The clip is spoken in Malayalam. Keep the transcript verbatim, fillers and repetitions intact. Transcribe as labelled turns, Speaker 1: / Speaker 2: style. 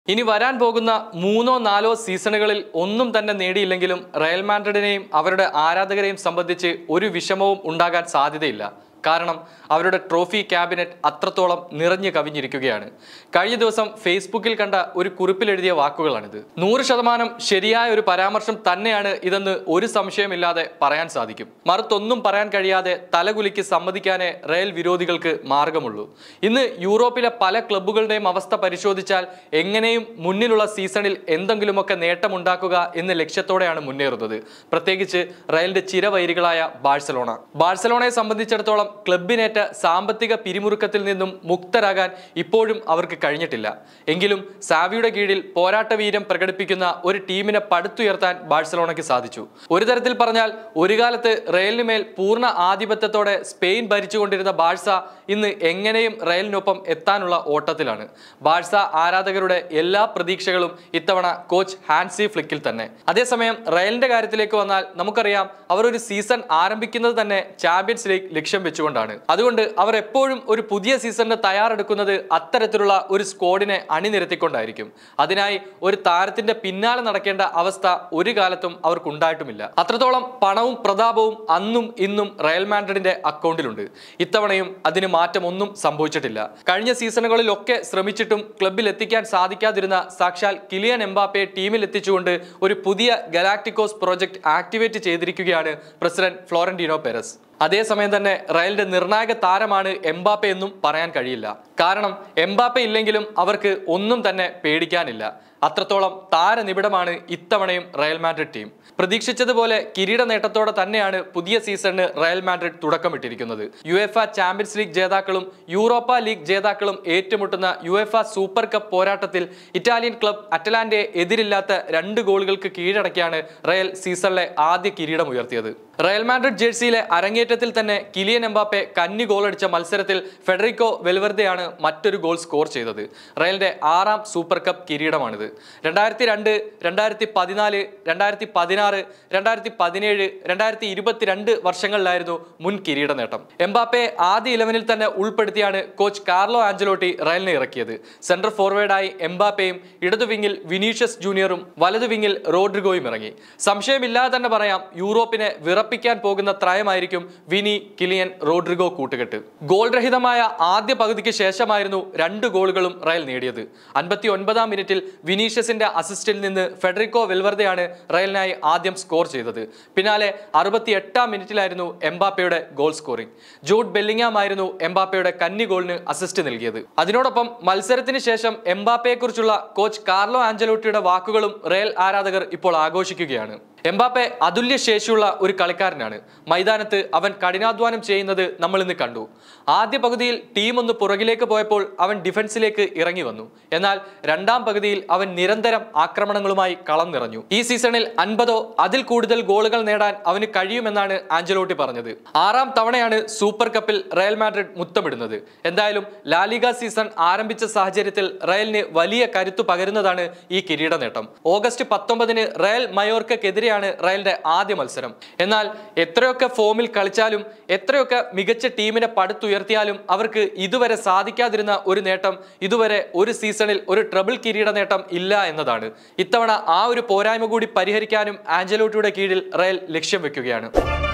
Speaker 1: ഇനി വരാൻ പോകുന്ന മൂന്നോ നാലോ സീസണുകളിൽ ഒന്നും തന്നെ നേടിയില്ലെങ്കിലും റയൽ മാഡ്രിഡിനെയും അവരുടെ ആരാധകരെയും സംബന്ധിച്ച് ഒരു വിഷമവും ഉണ്ടാകാൻ സാധ്യതയില്ല. കാരണം അവരുടെ ട്രോഫി ക്യാബിനറ്റ് അത്രത്തോളം നിറഞ്ഞു കവിഞ്ഞിരിക്കുകയാണ്. കഴിഞ്ഞ ദിവസം ഫേസ്ബുക്കിൽ കണ്ട ഒരു കുറിപ്പിലെഴുതിയ വാക്കുകളാണിത്. നൂറ് ശതമാനം ശരിയായ ഒരു പരാമർശം തന്നെയാണ് ഇതെന്ന് ഒരു സംശയമില്ലാതെ പറയാൻ സാധിക്കും. മറുത്തൊന്നും പറയാൻ കഴിയാതെ തലകുലിക്ക് സമ്മതിക്കാനേ റയൽ വിരോധികൾക്ക് മാർഗമുള്ളൂ. ഇന്ന് യൂറോപ്പിലെ പല ക്ലബ്ബുകളുടെയും അവസ്ഥ പരിശോധിച്ചാൽ എങ്ങനെയും മുന്നിലുള്ള സീസണിൽ എന്തെങ്കിലുമൊക്കെ നേട്ടമുണ്ടാക്കുക എന്ന ലക്ഷ്യത്തോടെയാണ് മുന്നേറുന്നത്. പ്രത്യേകിച്ച് റയലിന്റെ ചിരവൈരികളായ ബാഴ്സലോണ. ബാഴ്സലോണയെ സംബന്ധിച്ചിടത്തോളം ക്ലബിനേറ്റ സാമ്പത്തിക പിരിമുറുക്കത്തിൽ നിന്നും മുക്തരാകാൻ ഇപ്പോഴും അവർക്ക് കഴിഞ്ഞിട്ടില്ല. എങ്കിലും സാവിയുടെ കീഴിൽ പോരാട്ട വീര്യം പ്രകടിപ്പിക്കുന്ന ഒരു ടീമിനെ പടുത്തുയർത്താൻ ബാഴ്സലോണയ്ക്ക് സാധിച്ചു. ഒരു തരത്തിൽ പറഞ്ഞാൽ ഒരു കാലത്ത് റയലിന് മേൽ പൂർണ്ണ ആധിപത്യത്തോടെ സ്പെയിൻ ഭരിച്ചുകൊണ്ടിരുന്ന ബാഴ്സ ഇന്ന് എങ്ങനെയും റയലിനൊപ്പം എത്താനുള്ള ഓട്ടത്തിലാണ്. ബാഴ്സ ആരാധകരുടെ എല്ലാ പ്രതീക്ഷകളും ഇത്തവണ കോച്ച് ഹാൻസി ഫ്ലിക്കിൽ തന്നെ. അതേസമയം റയലിന്റെ കാര്യത്തിലേക്ക് വന്നാൽ നമുക്കറിയാം, അവർ ഒരു സീസൺ ആരംഭിക്കുന്നത് തന്നെ ചാമ്പ്യൻസ് ലീഗ് ലക്ഷ്യം വെച്ചുകൊണ്ടാണ്. അതുകൊണ്ട് അവർ എപ്പോഴും ഒരു പുതിയ സീസണിന് തയ്യാറെടുക്കുന്നത് അത്തരത്തിലുള്ള ഒരു സ്ക്വാഡിനെ അണിനിരത്തിക്കൊണ്ടായിരിക്കും. അതിനായി ഒരു താരത്തിന്റെ പിന്നാലെ നടക്കേണ്ട അവസ്ഥ ഒരു കാലത്തും അവർക്കുണ്ടായിട്ടുമില്ല. അത്രത്തോളം പണവും പ്രതാപവും അന്നും ഇന്നും റയൽ മാഡ്രിഡിന്റെ അക്കൗണ്ടിലുണ്ട്. ഇത്തവണയും അതിന് മാറ്റമൊന്നും സംഭവിച്ചിട്ടില്ല. കഴിഞ്ഞ സീസണുകളിലൊക്കെ ശ്രമിച്ചിട്ടും ക്ലബിൽ എത്തിക്കാൻ സാധിക്കാതിരുന്ന സാക്ഷാൽ കിലിയൻ എംബാപ്പയെ ടീമിൽ എത്തിച്ചുകൊണ്ട് ഒരു പുതിയ ഗലാക്ടിക്കോസ് പ്രോജക്ട് ആക്ടിവേറ്റ് ചെയ്തിരിക്കുകയാണ് പ്രസിഡന്റ് ഫ്ലോറന്റീനോ പെരസ്. അതേസമയം തന്നെ റയലിന്റെ നിർണായക താരമാണ് എംബാപ്പെ എന്നും പറയാൻ കഴിയില്ല. കാരണം എംബാപ്പെ ഇല്ലെങ്കിലും അവർക്ക് ഒന്നും തന്നെ പേടിക്കാനില്ല. അത്രത്തോളം താരനിബിഡമാണ് ഇത്തവണയും റയൽ മാഡ്രിഡ് ടീം. പ്രതീക്ഷിച്ചതുപോലെ കിരീട നേട്ടത്തോടെ തന്നെയാണ് പുതിയ സീസണിന് റയൽ മാഡ്രിഡ് തുടക്കമിട്ടിരിക്കുന്നത്. യുഎഫ ചാമ്പ്യൻസ് ലീഗ് ജേതാക്കളും യൂറോപ്പ ലീഗ് ജേതാക്കളും ഏറ്റുമുട്ടുന്ന യുഎഫ സൂപ്പർ കപ്പ് പോരാട്ടത്തിൽ ഇറ്റാലിയൻ ക്ലബ് അറ്റലാന്റയെ എതിരില്ലാത്ത രണ്ട് ഗോളുകൾക്ക് കീഴടക്കിയാണ് റയൽ സീസണിലെ ആദ്യ കിരീടം ഉയർത്തിയത്. റയൽ മാഡ്രിഡ് ജേഴ്സിയിലെ അരങ്ങേറ്റത്തിൽ തന്നെ കിലിയൻ എംബാപ്പെ കന്നി ഗോളടിച്ച മത്സരത്തിൽ ഫെഡറിക്കോ വെൽവെർദെയാണ് മറ്റൊരു ഗോൾ സ്കോർ ചെയ്തത്. റയലിന്റെ ആറാം സൂപ്പർ കപ്പ് കിരീടമാണിത്. രണ്ടായിരത്തി രണ്ട് രണ്ടായിരത്തി പതിനാല് രണ്ടായിരത്തി പതിനാറ് രണ്ടായിരത്തി പതിനേഴ് രണ്ടായിരത്തി ഇരുപത്തിരണ്ട് വർഷങ്ങളിലായിരുന്നു മുൻ കിരീട നേട്ടം. എംബാപ്പെ ആദ്യ ഇലവനിൽ തന്നെ ഉൾപ്പെടുത്തിയാണ് കോച്ച് കാർലോ ആഞ്ചലോട്ടി റയലിനെ ഇറക്കിയത്. സെൻട്രൽ ഫോർവേഡായി എംബാപ്പയും ഇടതു വിങ്ങിൽ വിനീഷ്യസ് ജൂനിയറും വലതു വിങ്ങിൽ റോഡ്രിഗോയും ഇറങ്ങി. സംശയമില്ലാതെ തന്നെ പറയാം, യൂറോപ്പിനെ വിറപ്പിക്കാൻ പോകുന്ന ത്രയമായിരിക്കും വിനി, കിലിയൻ, റോഡ്രിഗോ കൂട്ടുകെട്ട്. ഗോൾ രഹിതമായ ആദ്യ പകുതിക്ക് ശേഷമായിരുന്നു രണ്ട് ഗോളുകളും റയൽ നേടിയത്. അൻപത്തി ഒൻപതാം മിനിറ്റിൽ വിനീഷ്യസിന്റെ അസിസ്റ്റിൽ നിന്ന് ഫെഡറിക്കോ വെൽവെർദെയാണ് റയലിനായി ആദ്യം സ്കോർ ചെയ്തത്. പിന്നാലെ അറുപത്തി എട്ടാം മിനിറ്റിലായിരുന്നു എംബാപ്പയുടെ ഗോൾ സ്കോറിംഗ്. ജൂഡ് ബെല്ലിംഗാം ആയിരുന്നു എംബാപ്പയുടെ കന്നി ഗോളിന് അസിസ്റ്റ് നൽകിയത്. അതിനോടൊപ്പം മത്സരത്തിന് ശേഷം എംബാപ്പയെ കുറിച്ചുള്ള കോച്ച് കാർലോ ആഞ്ചലോട്ടിയുടെ വാക്കുകളും റയൽ ആരാധകർ ഇപ്പോൾ ആഘോഷിക്കുകയാണ്. എംബാപ്പെ അതുല്യ ശേഷിയുള്ള ഒരു കളിക്കാരനാണ്. മൈതാനത്ത് അവൻ കഠിനാധ്വാനം ചെയ്യുന്നത് നമ്മൾ ഇന്ന് കണ്ടു. ആദ്യ പകുതിയിൽ ടീം ഒന്ന് പുറകിലേക്ക് പോയപ്പോൾ അവൻ ഡിഫൻസിലേക്ക് ഇറങ്ങി വന്നു. എന്നാൽ രണ്ടാം പകുതിയിൽ അവൻ നിരന്തരം ആക്രമണങ്ങളുമായി കളം നിറഞ്ഞു. ഈ സീസണിൽ അൻപതോ അതിൽ കൂടുതൽ ഗോളുകൾ നേടാൻ അവന് കഴിയുമെന്നാണ് ആഞ്ചലോട്ടി പറഞ്ഞത്. ആറാം തവണയാണ് സൂപ്പർ കപ്പിൽ റയൽ മാഡ്രിഡ് മുത്തമിടുന്നത്. എന്തായാലും ലാലിഗ സീസൺ ആരംഭിച്ച സാഹചര്യത്തിൽ റയലിന് വലിയ കരുത്തു പകരുന്നതാണ് ഈ കിരീട നേട്ടം. ഓഗസ്റ്റ് പത്തൊമ്പതിന് റയൽ മയോർക്കെതിരെ റയലിന്റെ ആദ്യ മത്സരം. എന്നാൽ എത്രയൊക്കെ ഫോമിൽ കളിച്ചാലും എത്രയൊക്കെ മികച്ച ടീമിനെ പടുത്തുയർത്തിയാലും അവർക്ക് ഇതുവരെ സാധിക്കാതിരുന്ന ഒരു നേട്ടം, ഇതുവരെ ഒരു സീസണിൽ ഒരു ട്രബിൾ കിരീട നേട്ടം ഇല്ല എന്നതാണ്. ഇത്തവണ ആ ഒരു പോരായ്മ കൂടി പരിഹരിക്കാനും ആഞ്ചലോട്ടിയുടെ കീഴിൽ റയൽ ലക്ഷ്യം വെക്കുകയാണ്.